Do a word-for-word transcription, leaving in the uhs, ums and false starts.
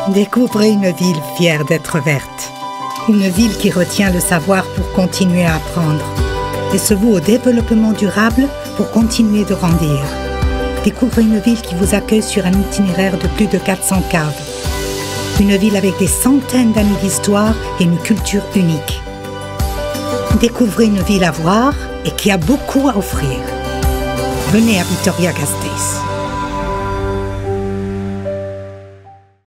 Découvrez une ville fière d'être verte. Une ville qui retient le savoir pour continuer à apprendre et se voue au développement durable pour continuer de grandir. Découvrez une ville qui vous accueille sur un itinéraire de plus de quatre cents caves. Une ville avec des centaines d'années d'histoire et une culture unique. Découvrez une ville à voir et qui a beaucoup à offrir. Venez à Vitoria-Gasteiz.